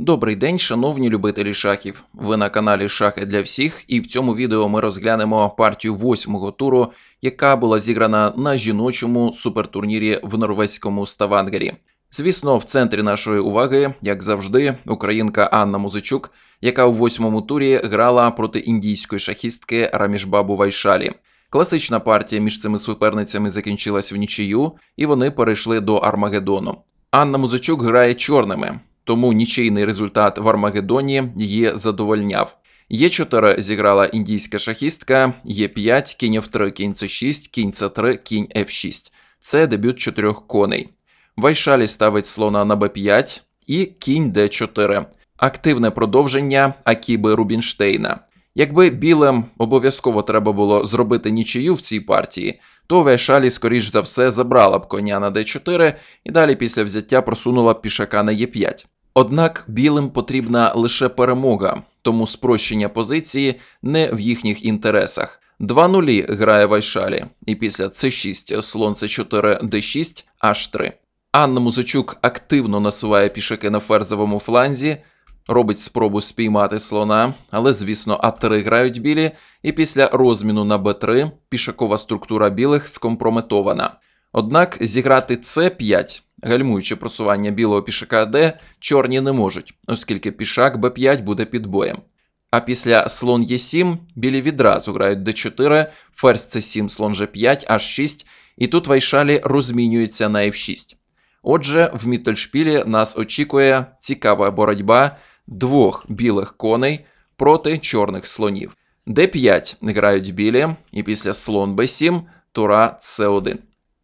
Добрий день, шановні любителі шахів. Ви на каналі Шахи для всіх, і в цьому відео ми розглянемо партію 8-го туру, яка була зіграна на жіночому супертурнірі в норвезькому Ставангері. Звісно, в центрі нашої уваги, як завжди, українка Анна Музичук, яка у 8-му турі грала проти індійської шахістки Рамішбабу Вайшалі. Класична партія між цими суперницями закінчилась в нічию, і вони перейшли до Армагеддону. Анна Музичук грає чорними, тому нічийний результат в Армагеддоні її задовольняв. Е4 зіграла індійська шахістка, Е5, кінь F3, кінь С6, кінь С3, кінь F6. Це дебют 4 коней. Вайшалі ставить слона на Б5 і кінь Д4. Активне продовження Акіби Рубінштейна. Якби білим обов'язково треба було зробити нічию в цій партії, то Вайшалі, скоріш за все, забрала б коня на Д4 і далі після взяття просунула б пішака на Е5. Однак білим потрібна лише перемога, тому спрощення позиції не в їхніх інтересах. 2-0 грає Вайшалі, і після С6, слон С4, Д6, H3. Анна Музичук активно насуває пішаки на ферзовому фланзі, робить спробу спіймати слона, але, звісно, А3 грають білі, і після розміну на Б3 пішакова структура білих скомпрометована. Однак зіграти С5, гальмуючи просування білого пішака Д, чорні не можуть, оскільки пішак Б5 буде під боєм. А після слон Е7 білі відразу грають Д4, ферзь С7, слон Ж5, H6, і тут Вайшалі розмінюється на F6. Отже, в Міттельшпілі нас очікує цікава боротьба двох білих коней проти чорних слонів. Д5 грають білі, і після слон Б7 тура С1.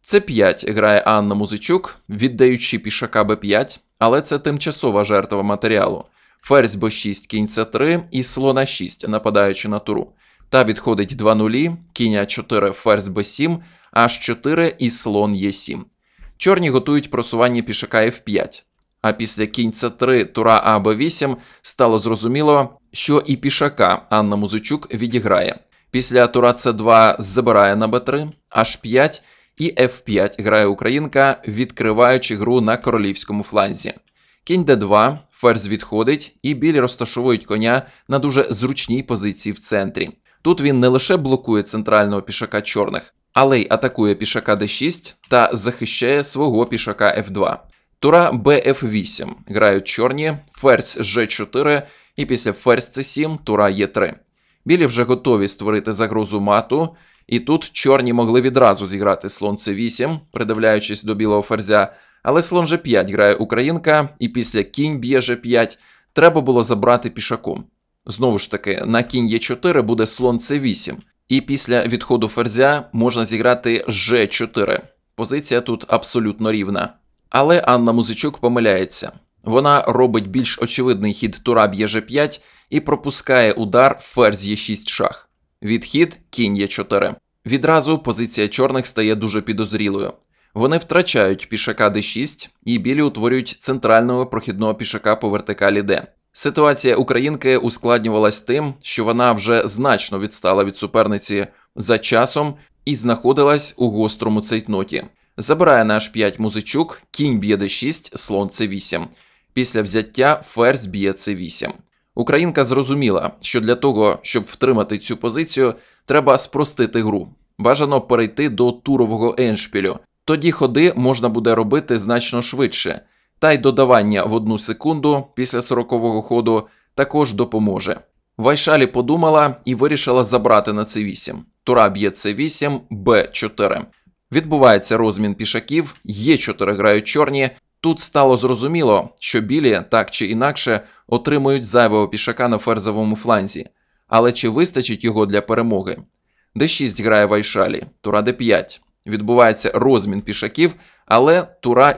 С5 грає Анна Музичук, віддаючи пішака Б5, але це тимчасова жертва матеріалу. Ферзь Б6, кінь С3 і слон А6, нападаючи на туру. Та відходить 2-0, кінь А4, ферзь Б7, H4 і слон Е7. Чорні готують просування пішака F5. А після кінь С3, тура А Б8 стало зрозуміло, що і пішака Анна Музичук відіграє. Після тура С2 забирає на Б3, H5 і F5 грає українка, відкриваючи гру на королівському фланзі. Кінь Д2, ферзь відходить, і білі розташовують коня на дуже зручній позиції в центрі. Тут він не лише блокує центрального пішака чорних, але й атакує пішака Д6 та захищає свого пішака F2. Тура Бф8 грають чорні, ферзь Ж4 і після ферзь С7 тура Е3. Білі вже готові створити загрозу мату, і тут чорні могли відразу зіграти слон С8, придивляючись до білого ферзя, але слон Ж5 грає українка, і після кінь б'є Ж5 треба було забрати пішаком. Знову ж таки, на кінь Е4 буде слон С8, і після відходу ферзя можна зіграти Ж4. Позиція тут абсолютно рівна. Але Анна Музичук помиляється. Вона робить більш очевидний хід тура б'є Ж5 і пропускає удар ферзь Е6 шах. Відхід кінь Е4. Відразу позиція чорних стає дуже підозрілою. Вони втрачають пішака Д6 і білі утворюють центрального прохідного пішака по вертикалі Д. Ситуація українки ускладнювалась тим, що вона вже значно відстала від суперниці за часом і знаходилась у гострому цейтноті. Забирає на H5 Музичук, кінь б'є Д6, слон С8. Після взяття ферзь б'є С8. Українка зрозуміла, що для того, щоб втримати цю позицію, треба спростити гру. Бажано перейти до турового ендшпілю. Тоді ходи можна буде робити значно швидше. Та й додавання в 1 секунду після 40-го ходу також допоможе. Вайшалі подумала і вирішила забрати на С8. Тура б'є С8, Б4. Відбувається розмін пішаків, Е4 грають чорні. Тут стало зрозуміло, що білі так чи інакше отримують зайвого пішака на ферзовому фланзі. Але чи вистачить його для перемоги? Д6 грає Вайшалі, тура Д5. Відбувається розмін пішаків, але тура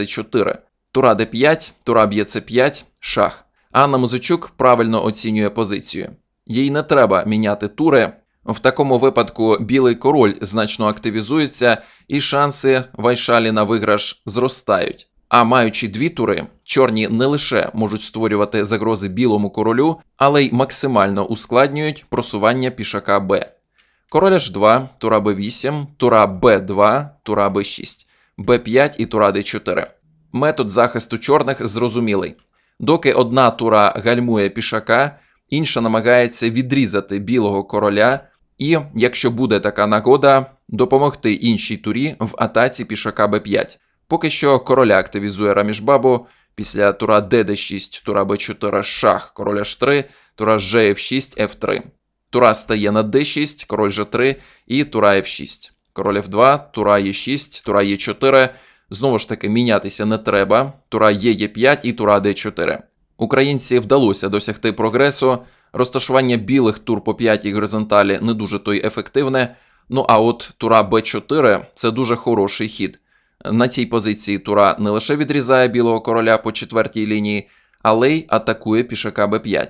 Е4. Тура Д5, тура б'є С5, шах. Анна Музичук правильно оцінює позицію. Їй не треба міняти тури. В такому випадку білий король значно активізується і шанси Вайшалі на виграш зростають. А маючи дві тури, чорні не лише можуть створювати загрози білому королю, але й максимально ускладнюють просування пішака Б. Король H2, тура Б8, тура Б2, тура Б6, Б5 і тура Д4. Метод захисту чорних зрозумілий. Доки одна тура гальмує пішака, інша намагається відрізати білого короля і, якщо буде така нагода, допомогти іншій турі в атаці пішака b5. Поки що короля активізує Рамішбабу, після тура d6, тура b4, шах, король h3, тура g6, f3. Тура стає на d6, король g3 і тура f6. Король f2, тура e6, тура e4. Знову ж таки, мінятися не треба. Тура e5 і тура d4. Українці вдалося досягти прогресу. Розташування білих тур по п'ятій горизонталі не дуже то й ефективне. Ну а от тура b4 – це дуже хороший хід. На цій позиції тура не лише відрізає білого короля по четвертій лінії, але й атакує пішака b5.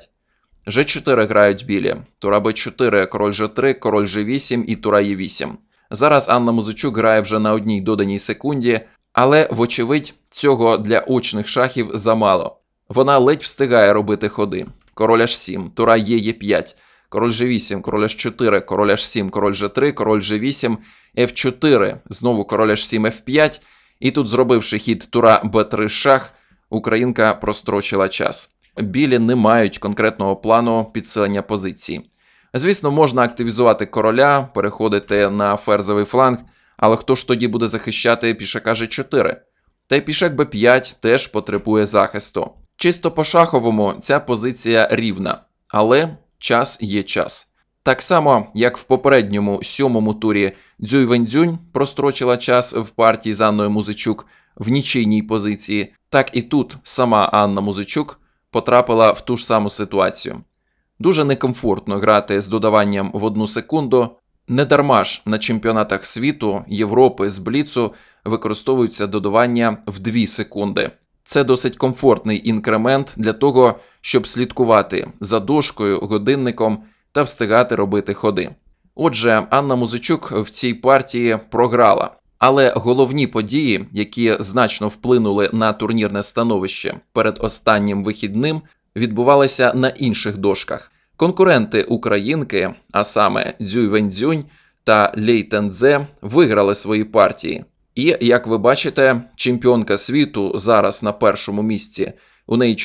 G4 грають білі. Тура b4, король g3, король g8 і тура e8. Зараз Анна Музичук грає вже на одній доданій секунді, але, вочевидь, цього для очних шахів замало. Вона ледь встигає робити ходи. Король h7, тура e5, король g8, король h4, король h7, король g3, король g8, f4, знову король h7, f5. І тут, зробивши хід тура b3 шах, українка прострочила час. Білі не мають конкретного плану підсилення позиції. Звісно, можна активізувати короля, переходити на ферзовий фланг, але хто ж тоді буде захищати пішака g4? Та й пішак b5 теж потребує захисту. Чисто по-шаховому ця позиція рівна, але час є час. Так само, як в попередньому 7-му турі Цзюй Вэньцзюнь прострочила час в партії з Анною Музичук в нічийній позиції, так і тут сама Анна Музичук потрапила в ту ж саму ситуацію. Дуже некомфортно грати з додаванням в 1 секунду. Недарма ж на чемпіонатах світу, Європи, з Бліцу використовуються додавання в 2 секунди. Це досить комфортний інкремент для того, щоб слідкувати за дошкою, годинником та встигати робити ходи. Отже, Анна Музичук в цій партії програла. Але головні події, які значно вплинули на турнірне становище перед останнім вихідним, відбувалися на інших дошках. Конкуренти українки, а саме Цзюй Вэньцзюнь та Лей Тендзе, виграли свої партії. І, як ви бачите, чемпіонка світу зараз на першому місці. У неї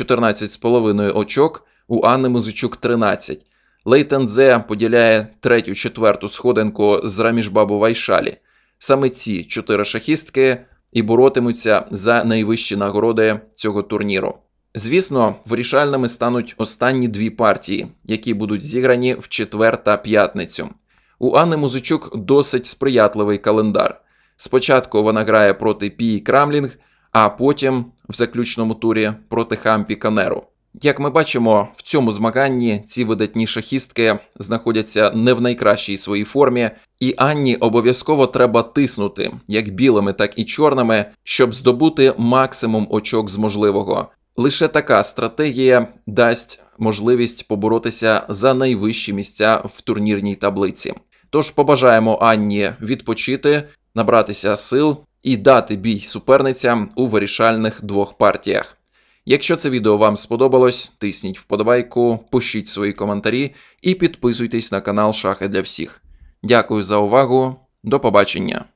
14,5 очок, у Анни Музичук 13. Лей Тендзе поділяє 3-4 сходинку з Рамішбабу Вайшалі. Саме ці 4 шахістки і боротимуться за найвищі нагороди цього турніру. Звісно, вирішальними стануть останні 2 партії, які будуть зіграні в четвер та п'ятницю. У Анни Музичук досить сприятливий календар. Спочатку вона грає проти Пії Крамлінг, а потім в заключному турі проти Хампі Канеру. Як ми бачимо, в цьому змаганні ці видатні шахістки знаходяться не в найкращій своїй формі, і Анні обов'язково треба тиснути, як білими, так і чорними, щоб здобути максимум очок з можливого. Лише така стратегія дасть можливість поборотися за найвищі місця в турнірній таблиці. Тож побажаємо Анні відпочити, набратися сил і дати бій суперницям у вирішальних 2 партіях. Якщо це відео вам сподобалось, тисніть вподобайку, пишіть свої коментарі і підписуйтесь на канал Шахи для всіх. Дякую за увагу, до побачення!